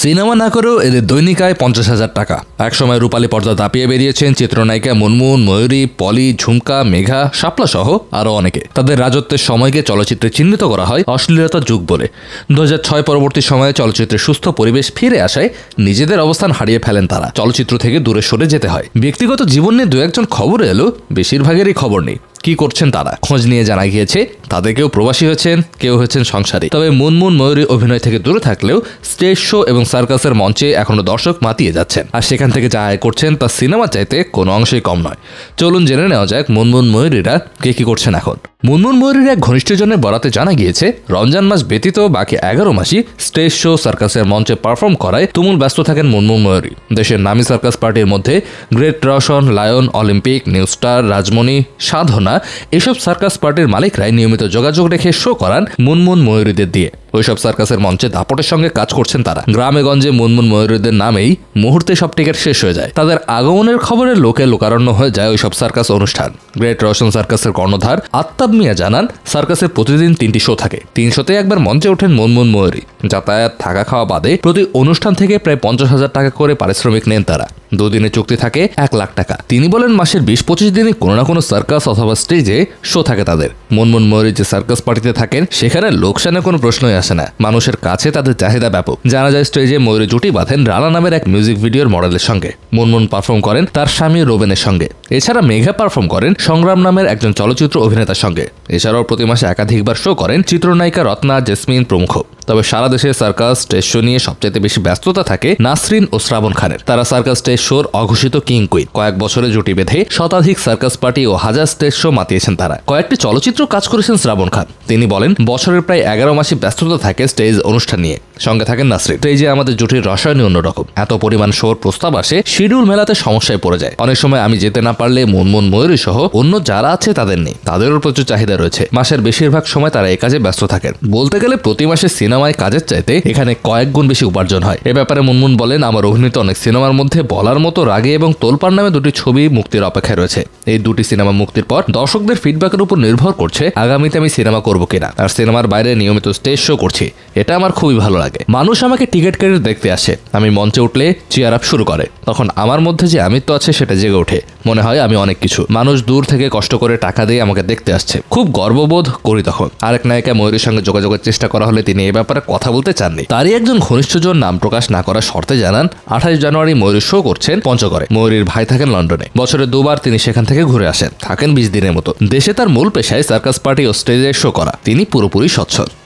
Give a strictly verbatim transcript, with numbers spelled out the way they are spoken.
Cinema না করেও এদের দৈনিক আয় পঞ্চাশ হাজার টাকা। একসময় রূপালী পর্দা দাপিয়ে বেরিয়েছেন চিত্রনায়িকা মুনমুন, ময়ূরী, পলি, ঝুমকা, মেঘা, শাপলা সহ আরও অনেকে। তাদের রাজত্বের সময়কে চলচ্চিত্রে চিহ্নিত করা হয় অশ্লীলতার যুগ বলে। দু হাজার ছয় পরবর্তী সময়ে চলচ্চিত্রের সুস্থ পরিবেশ ফিরে আসায় নিজেদের অবস্থান হারিয়ে ফেলেন তারা। চলচ্চিত্র থেকে দূরে সরে যেতে হয়। ব্যক্তিগত জীবন নিয়ে দু একজন খবর এলো, বেশিরভাগেরই খবর নেই। কি করছেন তারা খোঁজ নিয়ে জানা গিয়েছে তাদের কেউ প্রবাসী হয়েছেন, কেউ হয়েছেন সংসারী। তবে মুনমুন, ময়ূরী অভিনয় থেকে দূরে থাকলেও স্টেজ শো এবং সার্কাসের মঞ্চে এখনো দর্শক মাতিয়ে যাচ্ছেন, আর সেখান থেকে যা আয় করছেন তা সিনেমা চাইতে কোনো অংশেই কম নয়। চলুন জেনে নেওয়া যাক মুনমুন, ময়ূরীরা কে কি করছেন এখন। মুনমুন, ময়ূরীর এক ঘনিষ্ঠজনের বরাতে জানা গিয়েছে রমজান মাস ব্যতীত বাকি এগারো মাসই স্টেজ শো, সার্কাসের মঞ্চে পারফর্ম করায় তুমুল ব্যস্ত থাকেন মুনমুন, ময়ূরী। দেশের নামী সার্কাস পার্টির মধ্যে great Roshan, lion, Olympic, new star, Rajmoni, Sadhana এসব সার্কাস পার্টির মালিকরাই নিয়মিত যোগাযোগ রেখে শো করান মুনমুন, ময়ূরীদের দিয়ে। ওইসব সার্কাসের মঞ্চে দাপটের সঙ্গে কাজ করছেন তারা। গ্রামে গঞ্জে মুনমুন, ময়ূরীদের নামেই মুহূর্তে সব টিকিট শেষ হয়ে যায়। তাদের আগমনের খবরে লোকে লোকারণ্য হয়ে যায় ওইসব সার্কাস অনুষ্ঠান। গ্রেট রওশন সার্কাসের কর্ণধার আত্তাব মিয়া জানান, সার্কাসের প্রতিদিন তিনটি শো থাকে। তিন শোতে একবার মঞ্চে ওঠেন মুনমুন, ময়ূরী। যাতায়াত, থাকা খাওয়া বাদে প্রতি অনুষ্ঠান থেকে প্রায় পঞ্চাশ হাজার টাকা করে পারিশ্রমিক নেন তারা। দুদিনের চুক্তি থাকে এক লাখ টাকা। তিনি বলেন, মাসের বিশ পঁচিশ দিনে কোনো না কোনো সার্কাস অথবা স্টেজে শো থাকে তাদের। মুনমুন, ময়ূরী যে সার্কাস পার্টিতে থাকেন সেখানে লোকসানের কোনো প্রশ্নই আসে না। মানুষের কাছে তাদের চাহিদা ব্যাপক। জানা যায় স্টেজে ময়ূরী জুটি বাঁধেন রানা নামের এক মিউজিক ভিডিওর মডেলের সঙ্গে। মুনমুন পারফর্ম করেন তার স্বামী রোবেনের সঙ্গে। এছাড়া মেঘা পারফর্ম করেন সংগ্রাম নামের একজন চলচ্চিত্র অভিনেতার সঙ্গে। এছাড়াও প্রতি মাসে একাধিকবার শো করেন চিত্রনায়িকা রত্না, জেসমিন প্রমুখ। তবে সারা দেশে সার্কাস স্টেজ শো নিয়ে সবচেয়ে বেশি ব্যস্ততা থাকে নাসরিন ও শ্রাবণ খানের। তারা সার্কাস স্টেজ শোর অঘোষিত কিং কুইন। কয়েক বছরে জুটি বেঁধে শতাধিক সার্কাস পার্টি ও হাজার স্টেজ শো মাতিয়েছেন তারা। কয়েকটি চলচ্চিত্র কাজ করেছেন শ্রাবণ খান। তিনি বলেন, বছরের প্রায় এগারো মাসে ব্যস্ততা থাকে স্টেজ অনুষ্ঠান নিয়ে। সঙ্গে থাকেন নাসরিন। স্টেজে আমাদের জুটির রসায়নই অন্যরকম। এত পরিমাণ শোর প্রস্তাব আসে, শিডিউল মেলাতে সমস্যায় পড়ে যায়। অনেক সময় আমি যেতে না পারলে মুনমুন, ময়ূরী সহ অন্য যারা আছে তাদের নেই। তাদেরও প্রচুর চাহিদা রয়েছে। মাসের বেশিরভাগ সময় তারা এই কাজে ব্যস্ত থাকেন। বলতে গেলে প্রতি মাসে সিনেমায় কাজের চাইতে এখানে কয়েক গুণ বেশি উপার্জন হয়। এ ব্যাপারে মুনমুন বলেন, আমার অভিনীত অনেক সিনেমার মধ্যে বলার মতো রাগে এবং তোলপাড় নামে দুটি ছবি মুক্তির অপেক্ষায় রয়েছে। এই দুটি সিনেমা মুক্তির পর দর্শকদের ফিডব্যাকের উপর নির্ভর করছে আগামীতে আমি সিনেমা করবো কিনা। আর সিনেমার বাইরে নিয়মিত স্টেজ শো করছি, এটা আমার খুবই ভালো লাগে। মানুষ আমাকে টিকিট কেটে দেখতে আসে। আমি মঞ্চে উঠলে চিয়ার আপ শুরু করে। তখন আমার মধ্যে যে আমিত্ব আছে সেটা জেগে ওঠে। মনে হয় আমি অনেক কিছু। মানুষ দূর থেকে কষ্ট করে টাকা দিয়ে আমাকে দেখতে আসছে, খুব গর্ববোধ করি তখন। আরেক নায়িকা ময়ূরীর সঙ্গে যোগাযোগের চেষ্টা করা হলে তিনি এ ব্যাপারে কথা বলতে চাননি। তারই একজন ঘনিষ্ঠজন নাম প্রকাশ না করার শর্তে জানান, আঠাশ জানুয়ারি ময়ূরী শো করছেন পঞ্চগড়ে। ময়ূরীর ভাই থাকেন লন্ডনে। বছরে দুবার তিনি সেখান থেকে ঘুরে আসেন, থাকেন বিশ দিনের মতো। দেশে তার মূল পেশায় সার্কাস পার্টি ও স্টেজে শো করা। তিনি পুরোপুরি সচ্ছল।